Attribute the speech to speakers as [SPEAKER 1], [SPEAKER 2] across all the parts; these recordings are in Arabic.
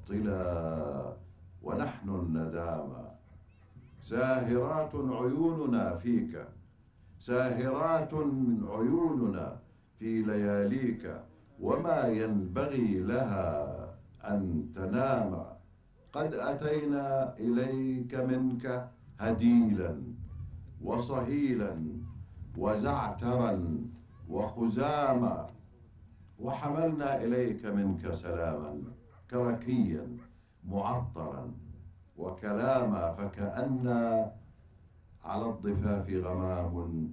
[SPEAKER 1] الطلا ونحن الندامى. ساهرات عيوننا فيك، ساهرات عيوننا في لياليك، وما ينبغي لها أن تنام. قد أتينا إليك منك هديلا وصهيلا وزعترا وخزاما، وحملنا إليك منك سلاما كركيا معطرا وكلاما، فكأن على الضفاف غمام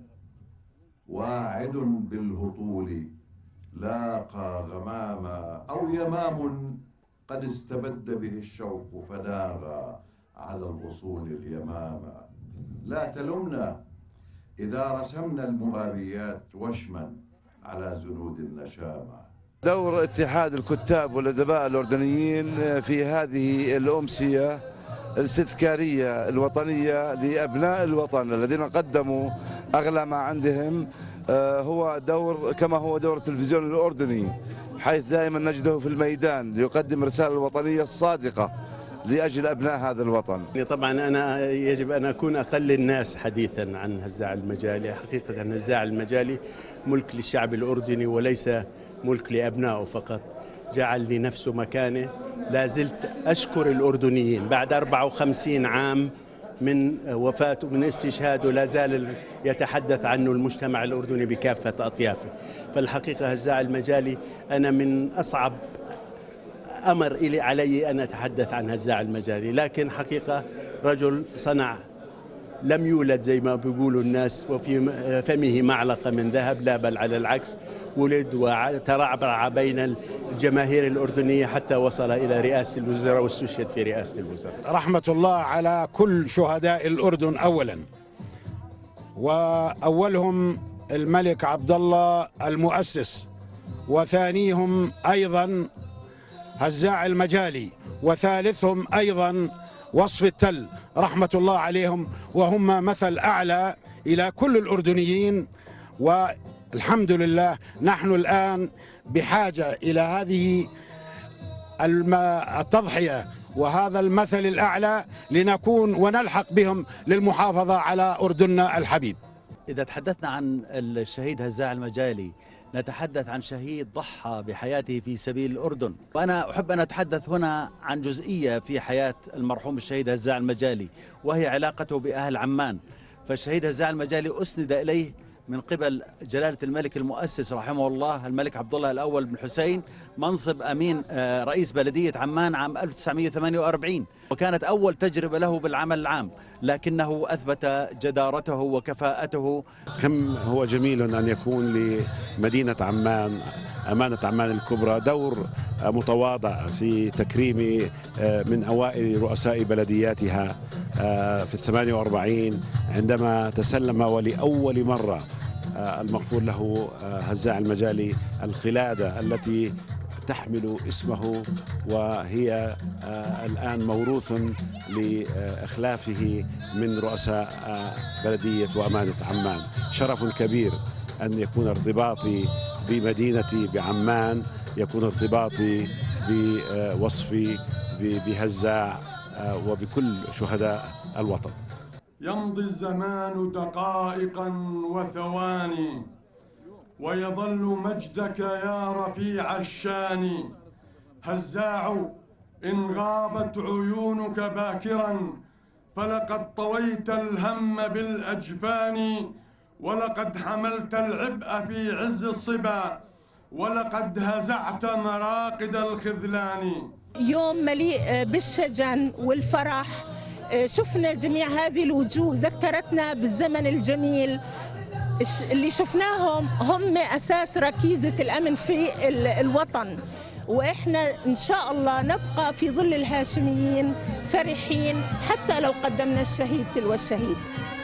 [SPEAKER 1] واعد بالهطول لاقى غماما، أو يمام قد استبد به الشوق فناغى على الغصون اليماما. لا تلمنا إذا رسمنا المغابيات وشما على زنود النشامة.
[SPEAKER 2] دور اتحاد الكتاب والأدباء الأردنيين في هذه الأمسية الاستذكارية الوطنية لأبناء الوطن الذين قدموا أغلى ما عندهم، هو دور كما هو دور التلفزيون الأردني، حيث دائما نجده في الميدان ليقدم الرسالة الوطنية الصادقة لأجل أبناء هذا الوطن.
[SPEAKER 3] طبعا أنا يجب أن أكون أقل الناس حديثا عن هزاع المجالي. حقيقة هزاع المجالي ملك للشعب الأردني وليس ملك لأبنائه فقط، جعل لنفسه مكانه. لا زلت أشكر الأردنيين بعد 54 عام من وفاته من استشهاده، لا زال يتحدث عنه المجتمع الأردني بكافة أطيافه. فالحقيقة هزاع المجالي أنا من أصعب أمر علي أن أتحدث عن هزاع المجالي، لكن حقيقة رجل صنع، لم يولد زي ما بيقولوا الناس وفي فمه معلقة من ذهب، لا بل على العكس، ولد وترعرع بين الجماهير الأردنية حتى وصل إلى رئاسة الوزراء واستشهد في رئاسة الوزراء.
[SPEAKER 4] رحمة الله على كل شهداء الأردن أولا، وأولهم الملك عبد الله المؤسس، وثانيهم أيضا هزاع المجالي، وثالثهم أيضا وصف التل، رحمة الله عليهم، وهم مثل أعلى إلى كل الأردنيين. والحمد لله نحن الآن بحاجة إلى هذه التضحية وهذا المثل الأعلى لنكون ونلحق بهم للمحافظة على أردننا الحبيب.
[SPEAKER 5] إذا تحدثنا عن الشهيد هزاع المجالي نتحدث عن شهيد ضحى بحياته في سبيل الأردن، وأنا أحب أن أتحدث هنا عن جزئية في حياة المرحوم الشهيد هزاع المجالي، وهي علاقته بأهل عمان. فالشهيد هزاع المجالي أسند إليه من قبل جلالة الملك المؤسس رحمه الله الملك عبد الله الأول بن حسين منصب أمين رئيس بلدية عمان عام 1948، وكانت أول تجربة له بالعمل العام، لكنه أثبت جدارته وكفاءته.
[SPEAKER 6] كم هو جميل أن يكون لمدينة عمان، أمانة عمان الكبرى، دور متواضع في تكريم من أوائل رؤساء بلدياتها في 48 عندما تسلم ولأول مرة المغفور له هزاع المجالي القلادة التي تحمل اسمه، وهي الآن موروث لإخلافه من رؤساء بلدية وأمانة عمان. شرف كبير أن يكون ارتباطي بمدينتي بعمان، يكون ارتباطي بوصفي بهزاع وبكل شهداء الوطن.
[SPEAKER 7] يمضي الزمان دقائقا وثواني، ويظل مجدك يا رفيع الشان. هزاع إن غابت عيونك باكرا، فلقد طويت الهم بالأجفان، ولقد حملت العبء في عز الصبا، ولقد هزعت مراقد الخذلان.
[SPEAKER 8] يوم مليء بالشجن والفرح، شفنا جميع هذه الوجوه ذكرتنا بالزمن الجميل اللي شفناهم، هم أساس ركيزة الأمن في الوطن، وإحنا إن شاء الله نبقى في ظل الهاشميين فرحين حتى لو قدمنا الشهيد تلو الشهيد.